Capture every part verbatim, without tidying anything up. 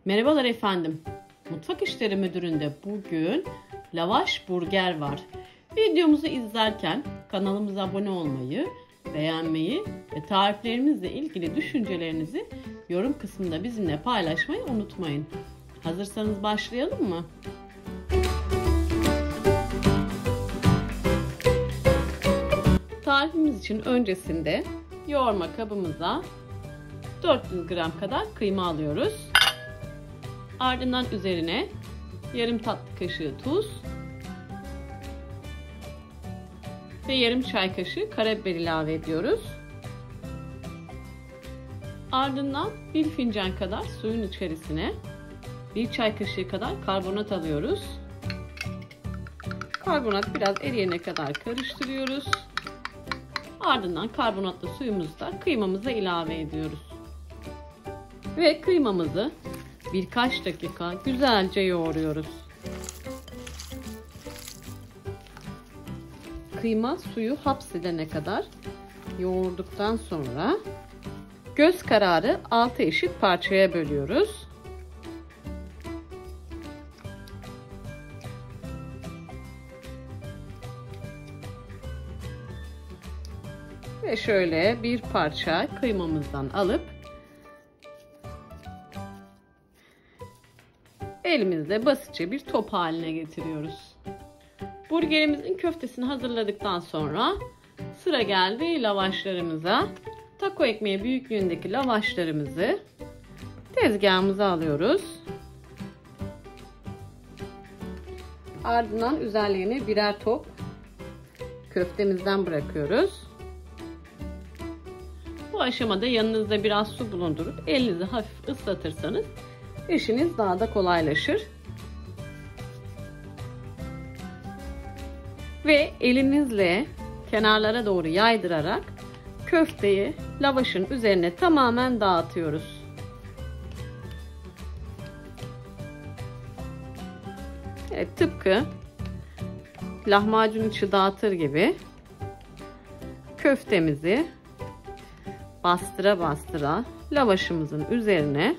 Merhabalar efendim. Mutfak İşleri Müdürü'nde bugün lavaş burger var. Videomuzu izlerken kanalımıza abone olmayı, beğenmeyi ve tariflerimizle ilgili düşüncelerinizi yorum kısmında bizimle paylaşmayı unutmayın. Hazırsanız başlayalım mı? Tarifimiz için öncesinde yoğurma kabımıza dört yüz gram kadar kıyma alıyoruz. Ardından üzerine yarım tatlı kaşığı tuz ve yarım çay kaşığı karabiber ilave ediyoruz. Ardından bir fincan kadar suyun içerisine bir çay kaşığı kadar karbonat alıyoruz. Karbonat biraz eriyene kadar karıştırıyoruz. Ardından karbonatlı suyumuzu da kıymamıza ilave ediyoruz. Ve kıymamızı birkaç dakika güzelce yoğuruyoruz. Kıyma suyu hapsedene kadar yoğurduktan sonra göz kararı altı eşit parçaya bölüyoruz. Ve şöyle bir parça kıymamızdan alıp elimizle basitçe bir top haline getiriyoruz. Burgerimizin köftesini hazırladıktan sonra sıra geldi lavaşlarımıza. Taco ekmeği büyüklüğündeki lavaşlarımızı tezgahımıza alıyoruz. Ardından üzerlerine birer top köftemizden bırakıyoruz. Bu aşamada yanınızda biraz su bulundurup elinizi hafif ıslatırsanız işiniz daha da kolaylaşır. Ve elinizle kenarlara doğru yaydırarak köfteyi lavaşın üzerine tamamen dağıtıyoruz. Evet, tıpkı lahmacun içi dağıtır gibi köftemizi bastıra bastıra lavaşımızın üzerine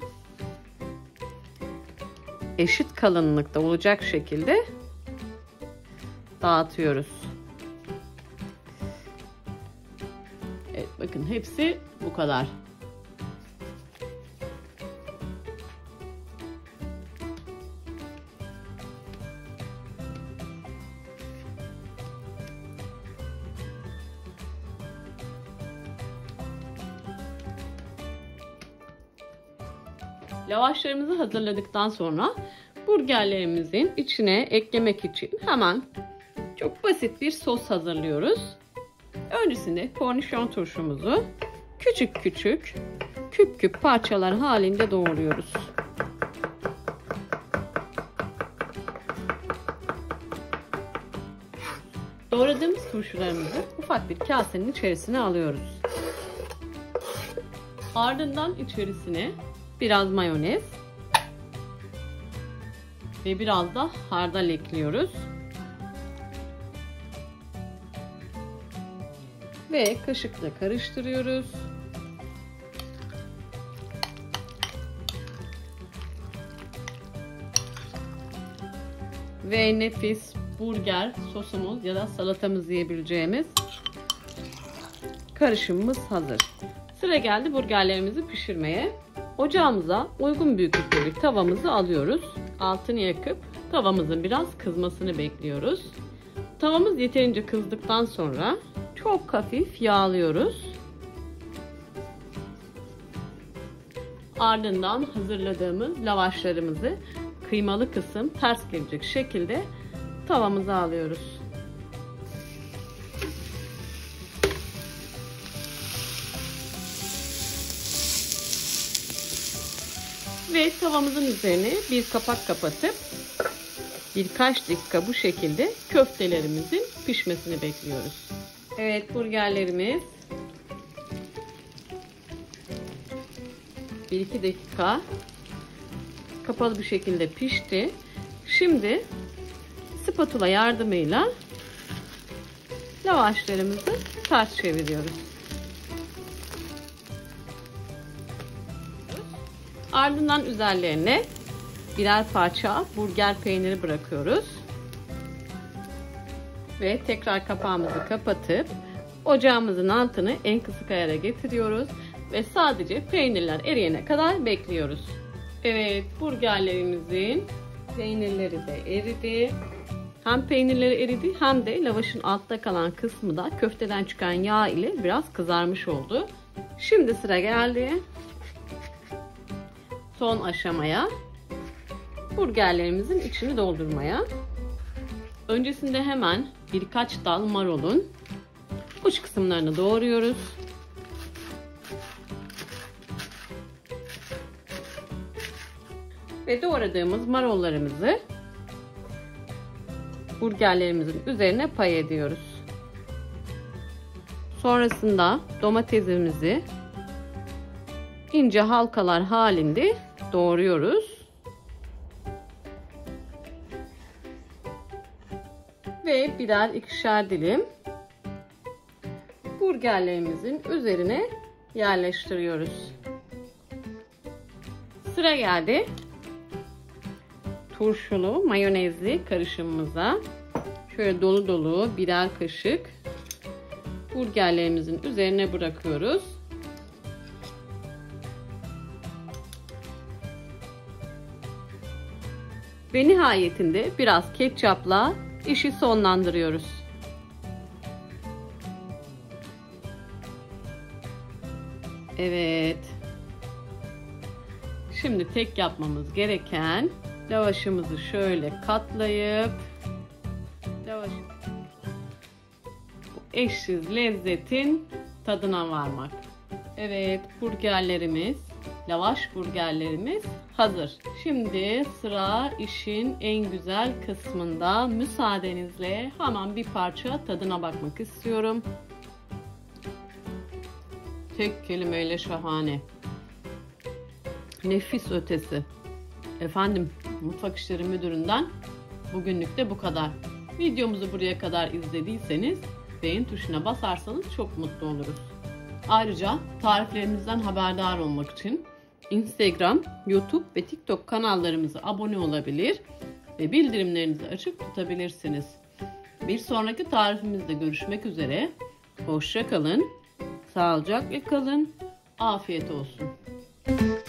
eşit kalınlıkta olacak şekilde dağıtıyoruz. Evet, bakın hepsi bu kadar. Lavaşlarımızı hazırladıktan sonra burgerlerimizin içine eklemek için hemen çok basit bir sos hazırlıyoruz. Öncesinde kornişon turşumuzu küçük küçük küp küp parçalar halinde doğruyoruz. Doğradığımız turşularımızı ufak bir kasenin içerisine alıyoruz. Ardından içerisine biraz mayonez ve biraz da hardal ekliyoruz. Ve kaşıkla karıştırıyoruz. Ve nefis burger sosumuz ya da salatamız yiyebileceğimiz karışımımız hazır. Sıra geldi burgerlerimizi pişirmeye. Ocağımıza uygun büyüklükte bir tavamızı alıyoruz. Altını yakıp tavamızın biraz kızmasını bekliyoruz. Tavamız yeterince kızdıktan sonra çok hafif yağlıyoruz. Ardından hazırladığımız lavaşlarımızı kıymalı kısım ters gelecek şekilde tavamıza alıyoruz. Ve tavamızın üzerine bir kapak kapatıp birkaç dakika bu şekilde köftelerimizin pişmesini bekliyoruz. Evet, burgerlerimiz bir iki dakika kapalı bir şekilde pişti. Şimdi spatula yardımıyla lavaşlarımızı ters çeviriyoruz. Ardından üzerlerine birer parça burger peyniri bırakıyoruz. Ve tekrar kapağımızı kapatıp ocağımızın altını en kısık ayara getiriyoruz. Ve sadece peynirler eriyene kadar bekliyoruz. Evet, burgerlerimizin peynirleri de eridi. Hem peynirleri eridi hem de lavaşın altta kalan kısmı da köfteden çıkan yağ ile biraz kızarmış oldu. Şimdi sıra geldi son aşamaya. Burgerlerimizin içini doldurmaya. Öncesinde hemen birkaç dal marulun uç kısımlarını doğruyoruz. Ve doğradığımız marullarımızı burgerlerimizin üzerine pay ediyoruz. Sonrasında domatesimizi ince halkalar halinde doğruyoruz. Ve birer ikişer dilim burgerlerimizin üzerine yerleştiriyoruz. Sıra geldi turşulu mayonezli karışımımıza. Şöyle dolu dolu birer kaşık burgerlerimizin üzerine bırakıyoruz. Ve nihayetinde biraz ketçapla işi sonlandırıyoruz. Evet. Şimdi tek yapmamız gereken lavaşımızı şöyle katlayıp lavaş bu eşsiz lezzetin tadına varmak. Evet, burgerlerimiz, lavaş burgerlerimiz hazır. Şimdi sıra işin en güzel kısmında. Müsaadenizle hemen bir parça tadına bakmak istiyorum. Tek kelimeyle şahane. Nefis ötesi. Efendim, Mutfak İşleri Müdürü'nden bugünlük de bu kadar. Videomuzu buraya kadar izlediyseniz beğen tuşuna basarsanız çok mutlu oluruz. Ayrıca tariflerimizden haberdar olmak için Instagram, YouTube ve TikTok kanallarımıza abone olabilir ve bildirimlerinizi açık tutabilirsiniz. Bir sonraki tarifimizde görüşmek üzere. Hoşça kalın, sağlıcakla kalın, afiyet olsun.